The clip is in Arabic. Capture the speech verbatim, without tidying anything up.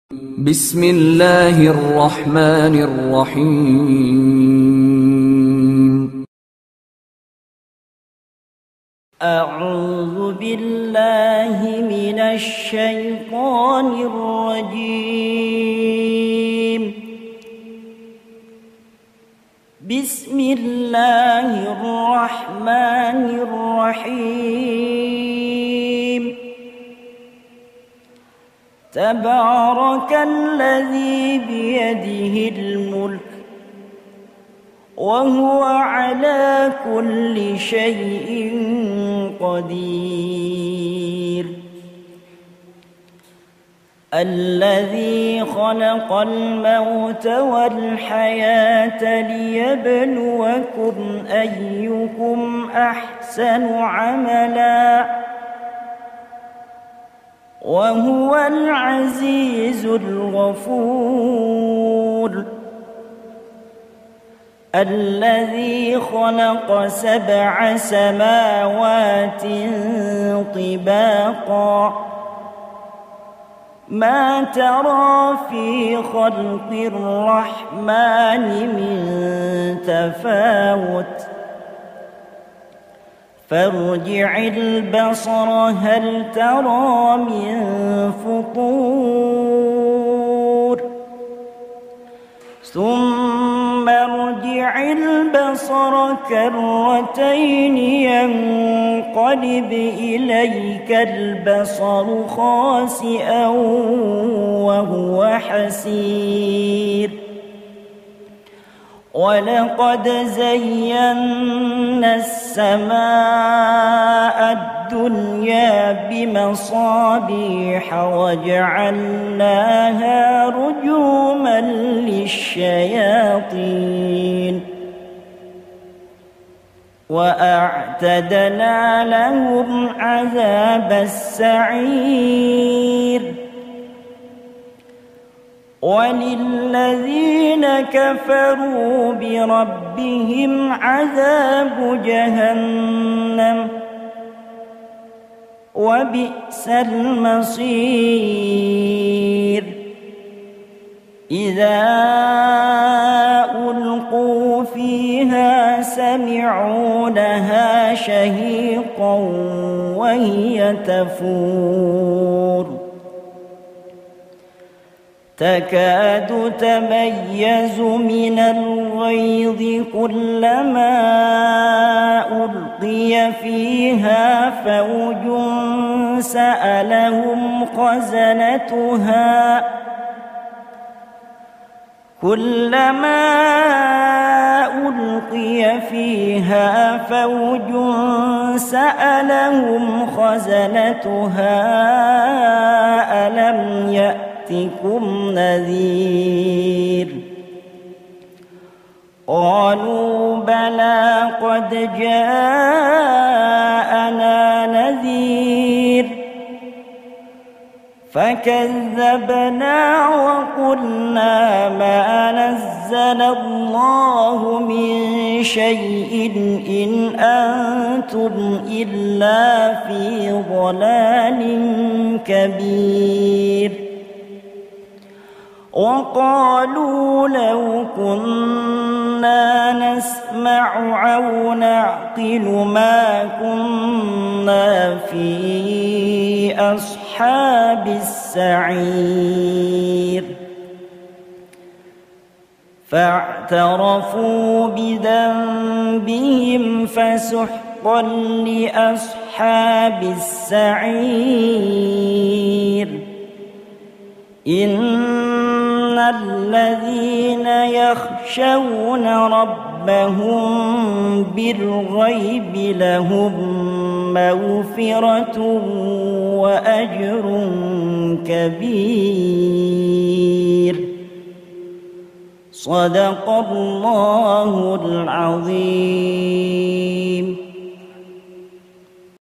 بسم الله الرحمن الرحيم. أعوذ بالله من الشيطان الرجيم. بسم الله الرحمن الرحيم. تبارك الذي بيده الملك وهو على كل شيء قدير. الذي خلق الموت والحياة ليبلوكم أيكم أحسن عملا وهو العزيز الغفور. الذي خلق سبع سماوات طباقا ما ترى في خلق الرحمن من تفاوت فارجع البصر هل ترى من فطور ثم ارجع البصر كرتين ينقلب إليك البصر خاسئا وهو حسير. ولقد زينا السماء الدنيا بمصابيح وجعلناها رجوما للشياطين وأعتدنا لهم عذاب السعير. وللذين كفروا بربهم عذاب جهنم وبئس المصير. إذا ألقوا فيها سمعوا لها شهيقا وهي تفور تكاد تميز من الغيظ كلما ألقي فيها فوج سألهم خزنتها كلما ألقي فيها فوج سألهم خزنتها ألم يأتكم نذير قالوا بلى قد جاءنا نذير فكذبنا وقلنا ما نزل الله من شيء إن أنتم إلا في ضلال كبير. وقالوا لو كنا نسمع أو نعقل ما كنا في أصحاب السعير. فاعترفوا بذنبهم فسحقا لأصحاب السعير. إن الذين يخشون ربهم بالغيب لهم مغفرة وأجر كبير. صدق الله العظيم.